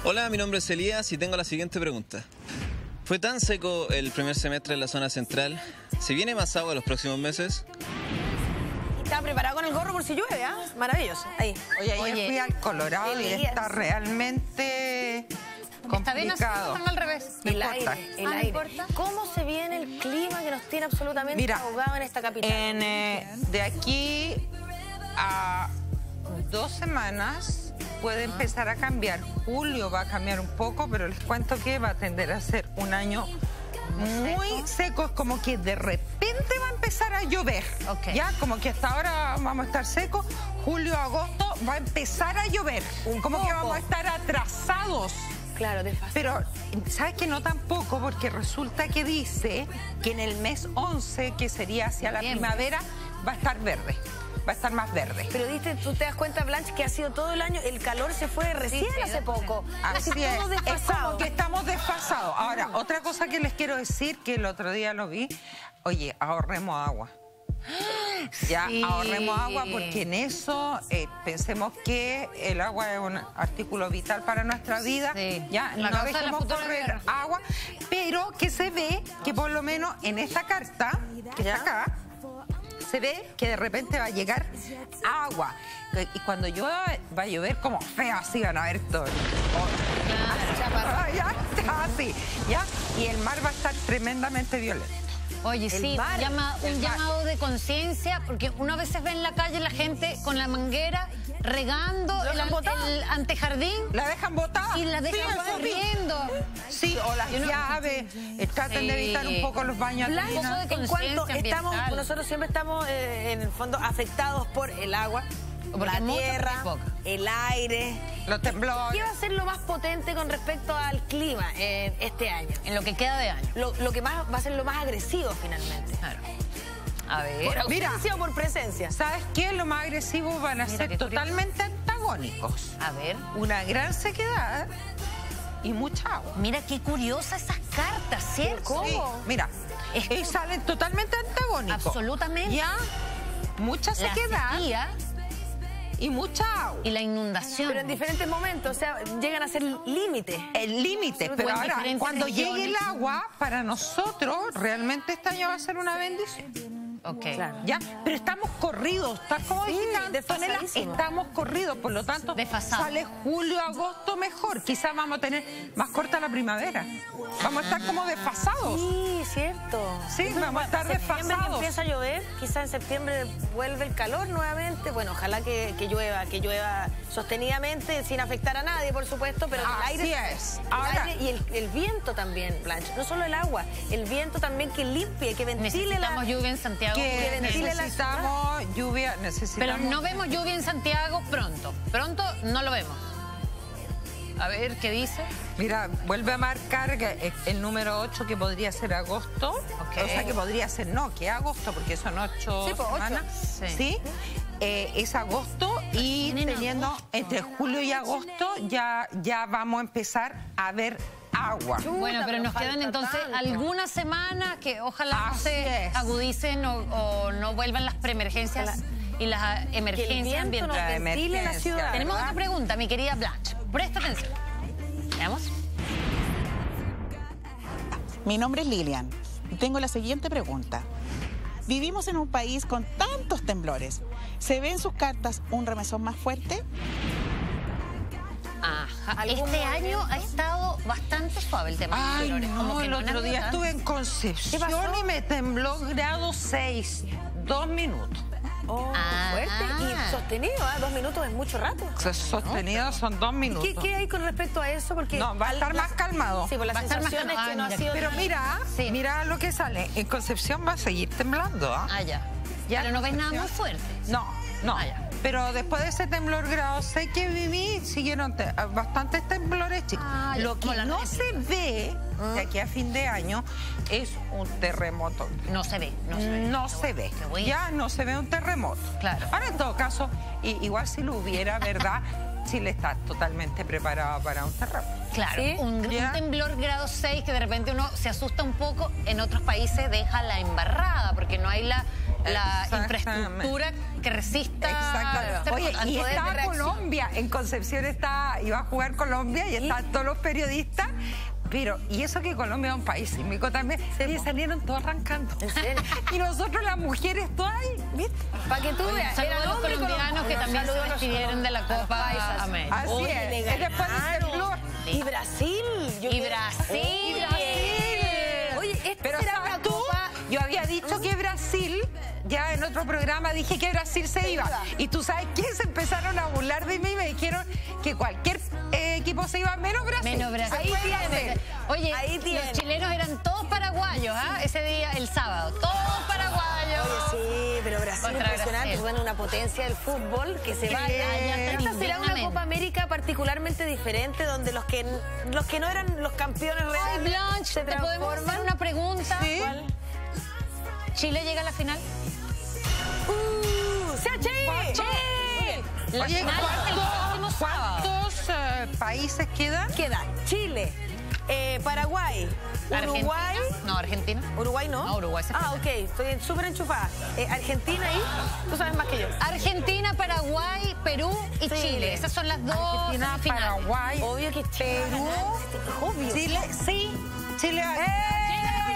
Hola, mi nombre es Elías y tengo la siguiente pregunta. ¿Fue tan seco el primer semestre en la zona central? ¿Se viene más agua los próximos meses? Está preparado con el gorro por si llueve, ¿ah? Maravilloso. Ahí. Oye, ayer fui al Colorado y está realmente complicado. Están al revés. El aire. ¿No importa? ¿Cómo se viene el clima que nos tiene absolutamente ahogado en esta capital? De aquí a 2 semanas puede empezar a cambiar. Julio va a cambiar un poco, pero les cuento que va a tender a ser un año muy seco. Es como que de repente va a empezar a llover. Ya, como que hasta ahora vamos a estar secos. Julio, agosto va a empezar a llover. Como que vamos a estar atrasados. Claro, desfasado. Pero, ¿sabes que no tampoco? Porque resulta que dice que en el mes 11, que sería hacia la primavera, va a estar verde. Va a estar más verde. Pero tú te das cuenta, Blanche, que ha sido todo el año, el calor se fue recién hace poco. Así es, es como que estamos desfasados. Ahora, otra cosa que les quiero decir, que el otro día lo vi, oye, ahorremos agua. Ya, ahorremos agua porque en eso pensemos que el agua es un artículo vital para nuestra vida. Ya, no dejemos correr agua, pero que se ve que por lo menos en esta carta, que está acá, se ve que de repente va a llegar agua. Y cuando llueva va a llover como feo, así van a ver todo. Ya está así, ¿ya? Y el mar va a estar tremendamente violento. Oye, sí, un llamado de conciencia, porque uno a veces ve en la calle la gente con la manguera regando el antejardín. La dejan botada. Y la dejan corriendo. Sí, o las llaves. Traten de evitar un poco los baños. En cuanto nosotros siempre estamos, en el fondo, afectados por el agua, la tierra, el aire. Los temblores. ¿Qué va a ser lo más potente con respecto al clima este año? En lo que queda de año. Lo que más va a ser lo más agresivo finalmente. Claro. A ver. ¿Por ausencia o por presencia? ¿Sabes qué? Lo más agresivo van a ser totalmente antagónicos. A ver. Una gran sequedad y mucha agua. Mira qué curiosas esas cartas, ¿cierto? ¿Cómo? Sí, mira, salen totalmente antagónicos. Absolutamente. Ya, mucha sequedad. La sequía y mucha agua. Y la inundación. Pero en diferentes momentos, o sea, llegan a ser límites. El límite, pero ahora, cuando llegue el agua, para nosotros, realmente este año va a ser una bendición. Claro. Ya, pero estamos corridos, está como Antonella, estamos corridos, por lo tanto, sale julio, agosto mejor. Quizás vamos a tener más corta la primavera. Vamos a estar como desfasados. Sí, cierto. Sí, vamos a estar desfasados. Que empieza a llover, quizás en septiembre vuelve el calor nuevamente. Bueno, ojalá que llueva sostenidamente, sin afectar a nadie, por supuesto, pero el aire y el viento también, Blanche. No solo el agua, el viento también que limpie, que ventile Necesitamos lluvia en Santiago. Necesitamos lluvia, Pero no vemos lluvia en Santiago pronto. Pronto no lo vemos. A ver, ¿qué dice? Mira, vuelve a marcar el número 8, que podría ser agosto. O sea, que podría ser, que agosto, porque son 8 semanas. Sí. Es agosto y teniendo entre julio y agosto ya vamos a empezar a ver agua. Bueno, pero nos quedan entonces algunas semanas que ojalá no se agudicen o no vuelvan las preemergencias y las emergencias ambientales. La ciudad, tenemos otra pregunta, mi querida Blanche. Presta atención. Veamos. Mi nombre es Lilian y tengo la siguiente pregunta. Vivimos en un país con tantos temblores. ¿Se ve en sus cartas un remesón más fuerte? Ajá. Este año ha estado bastante suave el tema. Ay, no, el otro día estuve en Concepción y me tembló grado 6, 2 minutos. Fuerte y sostenido, 2 minutos es mucho rato. Sostenido son 2 minutos. ¿Qué hay con respecto a eso? Porque va a estar más calmado. Sí, por las sensaciones que no ha sido. Pero mira lo que sale. En Concepción va a seguir temblando. Ya. Pero no ves nada muy fuerte. No. Pero después de ese temblor grado 6 que viví, siguieron bastantes temblores chicos. Lo que no se ve de aquí a fin de año es un terremoto. No se ve. Ya no se ve un terremoto. Claro. Ahora, en todo caso, igual si lo hubiera, ¿verdad? Chile está totalmente preparado para un terremoto. Claro, ¿Sí? un temblor grado 6 que de repente uno se asusta un poco, en otros países deja la embarrada porque no hay la infraestructura que resista. Exactamente. Oye, y estaba Colombia, en Concepción iba a jugar Colombia y estaban todos los periodistas. Pero, y eso que Colombia es un país sísmico también, y salieron todos arrancando. ¿En serio? Y nosotros las mujeres todas ahí, ¿viste? Para que tú veas. Saludos a los colombianos que también se despidieron de la Copa América. Así es. Después del temblor. Y Brasil. Y Brasil. Oye, pero será ¿sabes una tú? copa. Yo había dicho que Brasil, ya en otro programa dije que Brasil se iba. Y tú sabes que se empezaron a burlar de mí y me dijeron que cualquier equipo se iba menos Brasil. Menos Brasil. Ahí tiene. Oye, Ahí tiene. los chilenos eran todos paraguayos, ¿ah? Ese día, el sábado, todos paraguayos. Oye, sí, pero Brasil Contra impresionante. Brasil. Bueno, una potencia del fútbol que se va. Esta será una Copa América particularmente diferente donde los que no eran los campeones Ay, reales Blanche, se ¿te podemos hacer transforman. una pregunta? Sí. ¿Cuál? ¿Chile llega a la final? ¡Sí! La Oye, final es el próximo sábado. ¿cuántos países quedan? Queda Chile, Paraguay, Uruguay. ¿Argentina? No, Argentina. Uruguay no. No, Uruguay se Ah, ok, estoy súper enchufada. Argentina y tú sabes más que yo. Argentina, Paraguay, Perú y Sí. Chile. Esas son las dos Argentina, finales. Paraguay, Obvio que Chile. Perú, Obvio. Chile, sí. Chile. Llega a la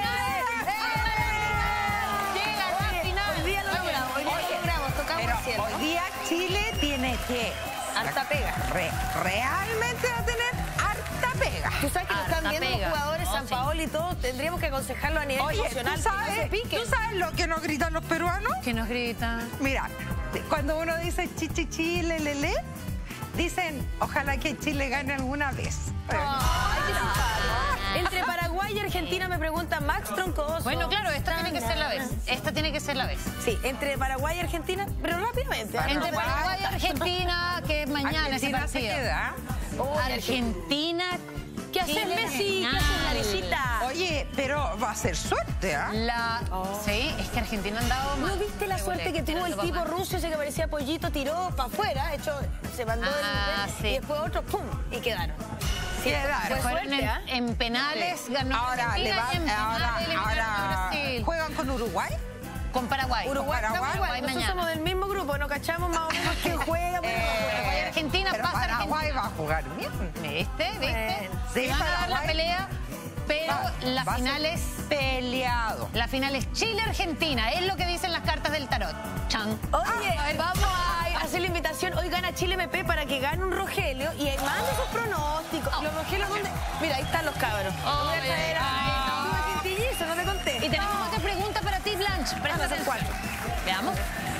final. Hoy día lo logramos, tocamos Pero el cielo. hoy día Chile tiene que Harta pega. realmente va a tener harta pega. Tú sabes que lo están Harta viendo pega. los jugadores, Oh, San sí. Paolo y todo. Tendríamos que aconsejarlo a nivel Oye, emocional. ¿tú que no se sabes, piquen. ¿tú sabes lo que nos gritan los peruanos? ¿Qué nos grita? Mira, cuando uno dice chichichi, lelele, dicen, ojalá que Chile gane alguna vez. Ay, qué simpático. Entre Paraguay y Argentina me pregunta Max Troncoso. Bueno, claro, esta tiene que ser la vez. Esta tiene que ser la vez. Sí, entre Paraguay y Argentina, pero rápidamente. ¿eh? Entre Paraguay y Argentina, que es mañana ese Argentina se partido. queda. Argentina. ¿Qué haces, Chile Messi? ¿Qué final. haces, Narecita? Oye, pero va a ser suerte, ¿ah? Sí, es que Argentina han dado mal. ¿No viste la suerte que tuvo el tipo ruso ese que parecía pollito, tiró para afuera, se mandó Sí. y después otro, ¡pum! Y quedaron. Sí, Quedaron. fue Fueron suerte, ¿ah? en penales, ganó Ahora, Argentina y en penales eliminaron a Brasil. juegan con Uruguay. Con Paraguay. Uruguay, Paraguay, estamos igual. Nosotros mañana. somos del mismo grupo, no cachamos más o menos quién juega. Paraguay, Argentina, pero pasa Paraguay Argentina. va a jugar bien. ¿Viste? Bueno, Se sí, van a dar la Paraguay. pelea, pero la Va a ser final es... peleado. La final es Chile-Argentina, es lo que dicen las cartas del tarot. Chan. Oye, vamos a hacer la invitación. Hoy gana Chile MP para que gane un Rogelio y mande sus pronósticos. Los Rogelios, ¿dónde? Mira, ahí están los cabros. Voy a traer a Quintillizo, no te conté. Y tenemos otra pregunta para ti, Blanche. Presta Vamos a hacer atención. Veamos.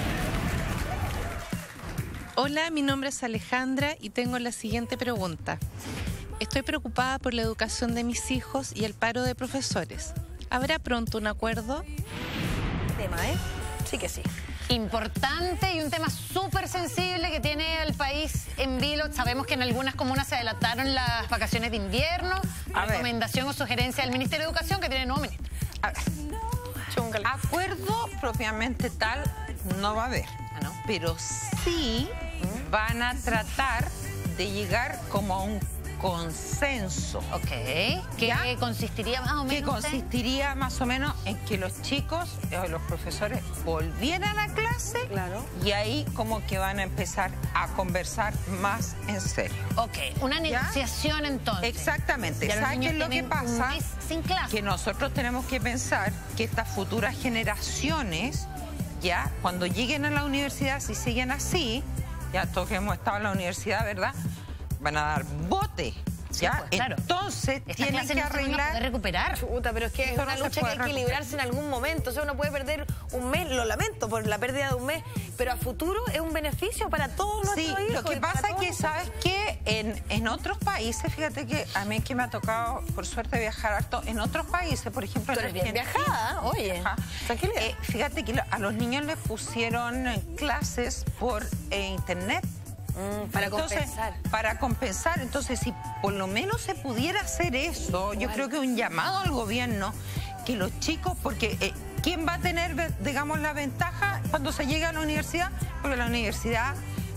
Hola, mi nombre es Alejandra y tengo la siguiente pregunta. Estoy preocupada por la educación de mis hijos y el paro de profesores. ¿Habrá pronto un acuerdo? Tema, ¿eh? Sí que sí. Importante y un tema súper sensible que tiene al país en vilo. Sabemos que en algunas comunas se adelantaron las vacaciones de invierno. A ver. Recomendación o sugerencia del Ministerio de Educación, que tiene nuevo ministro. A ver, acuerdo propiamente tal no va a haber, ¿no? pero sí van a tratar de llegar como a un consenso. Ok. ¿Qué ¿Ya? consistiría más o menos? Que consistiría más o menos en que los chicos, los profesores, volvieran a clase. Claro. Y ahí como que van a empezar a conversar más en serio. Ok, una ¿Ya? negociación entonces. Exactamente. Ya los ¿Sabes qué niños es lo que tienen un pasa? mes sin clase. Que nosotros tenemos que pensar que estas futuras generaciones, ya cuando lleguen a la universidad, si siguen así, ya todos que hemos estado en la universidad, ¿verdad? Van a dar bote. ¿Ya? pues, claro. Entonces Esta tienen clase que no se van a arreglar. poder recuperar. Chuta, pero es que es Esto una no se lucha que puede hay que recuperar. librarse en algún momento. O sea, uno puede perder un mes, lo lamento por la pérdida de un mes, pero a futuro es un beneficio para todos nuestros Sí, hijos. lo que y para pasa es todos que, nosotros. ¿sabes qué? En otros países, fíjate que a mí es que me ha tocado, por suerte, viajar harto. En otros países, por ejemplo, Tú en eres bien Argentina. viajada, oye. Ajá. Tranquilidad. Fíjate que a los niños les pusieron clases por internet. Para Entonces, compensar. Para compensar. Entonces, si por lo menos se pudiera hacer eso, yo creo que un llamado al gobierno, que los chicos, porque ¿quién va a tener, digamos, la ventaja cuando se llega a la universidad? Porque la universidad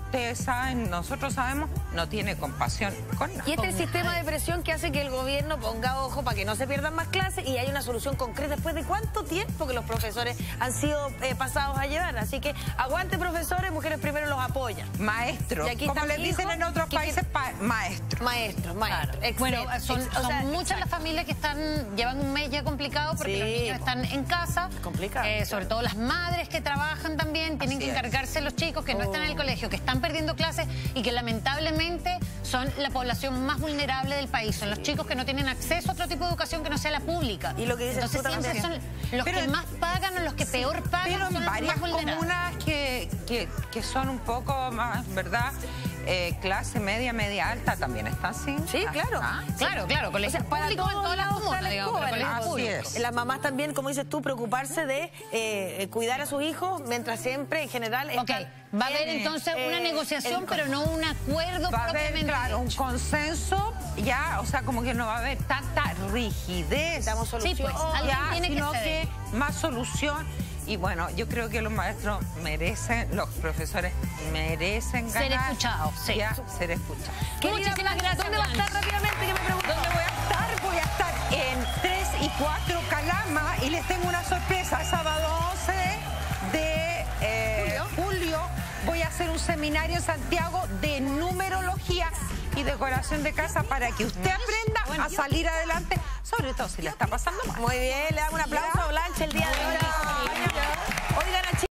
ustedes saben, nosotros sabemos, no tiene compasión con nada. Y este es el sistema de presión que hace que el gobierno ponga ojo para que no se pierdan más clases y hay una solución concreta después de cuánto tiempo que los profesores han sido pasados a llevar. Así que aguante, profesores, Mujeres Primero los apoya. Maestros, como les dicen en otros países, maestros. Maestros. Claro. Bueno, son muchas las familias que llevan un mes ya complicado porque los niños están en casa. Complicado. Sobre todo las madres que trabajan también, tienen que encargarse de los chicos que no están en el colegio, que están perdiendo clases y que lamentablemente son la población más vulnerable del país. Son los chicos que no tienen acceso a otro tipo de educación que no sea la pública. Y lo que dices Entonces siempre son los que más pagan o los que peor pagan. Pero son en los varias más vulnerables. comunas que son un poco más, ¿verdad? Clase media, media alta también están sin. Sí, claro. Claro, colegios públicos en todas las comunas, digamos, pero colegios públicos. Las mamás también, como dices tú, preocuparse de cuidar a sus hijos, mientras siempre, en general... Va a haber entonces una negociación, pero no un acuerdo va a haber, propiamente claro, un consenso, ya, o sea, como que no va a haber tanta rigidez. Damos solución. Sí, pues, alguien tiene sino que ceder. que más solución. Y bueno, yo creo que los maestros merecen, los profesores merecen ganar. Ser escuchados, sí. Ya, ser escuchados. Muchísimas gracias. ¿Dónde va a estar rápidamente? Que me pregunto. ¿Dónde voy a estar? Voy a estar en 3 y 4 Calama y les tengo una sorpresa. Sábado 11 de julio voy a hacer un seminario en Santiago de numerología y decoración de casa para que usted aprenda a salir adelante, sobre todo si la está pasando mal. Muy bien, le damos un aplauso a Blanche el día de hoy. Oigan,